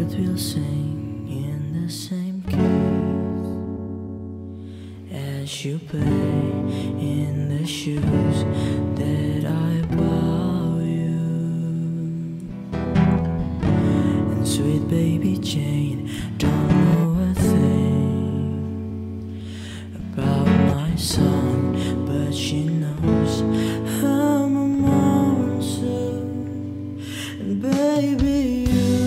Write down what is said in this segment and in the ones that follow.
that we'll sing in the same key as you play in the shoes that I bought you. And sweet baby Jane don't know a thing about my song, but she knows I'm a monster. And baby,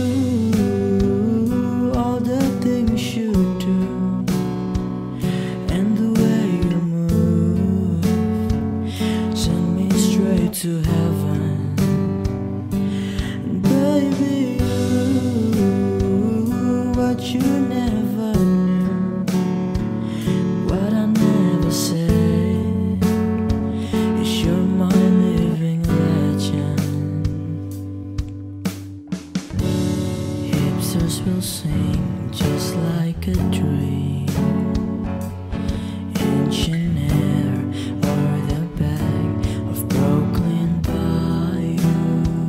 you, all the things you do and the way you move send me straight to heaven. And baby, you, what you never knew, what I never said, is you're my living legend. Hipsters will sing just like a dream in Chanel or the back of Brooklyn Bayou.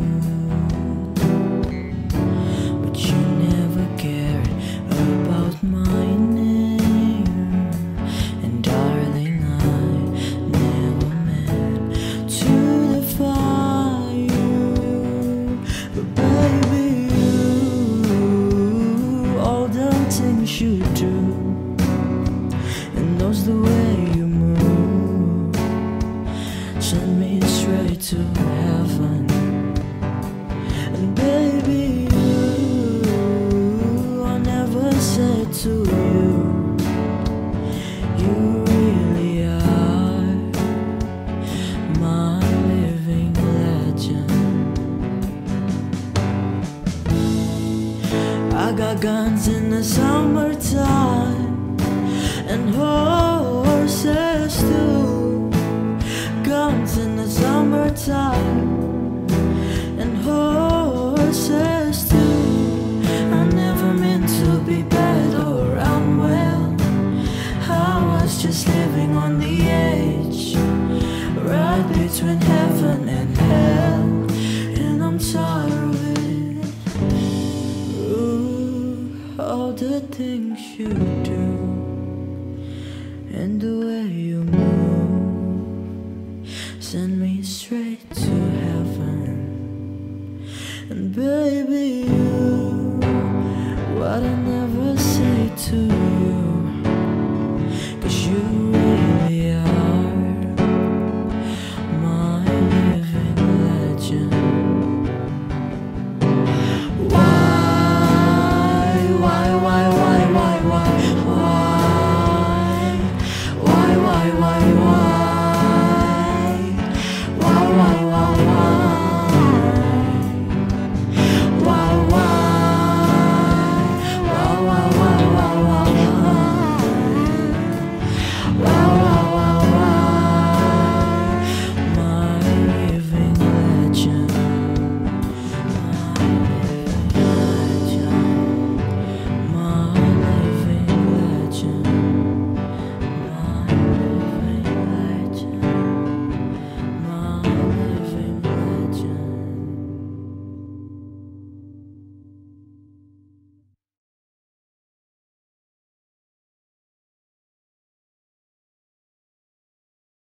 But you never cared about my name, and darling, I never meant to defy you. But baby, all the things you do and knows the way you move send me straight to heaven. And baby, I never said to you, you really are my living legend. I got guns in the summertime and horses too. Guns in the summertime and horses too. I never meant to be bad or unwell. I was just living on the edge, right between heaven and hell, and I'm tired of it. All the things you do and the way you move send me straight to heaven. And baby,